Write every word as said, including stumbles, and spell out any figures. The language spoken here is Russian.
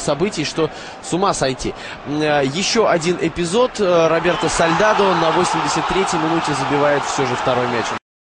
событий, что с ума сойти. Еще один эпизод. Роберто Сальдадо на восемьдесят третьей минуте забивает все же второй мяч.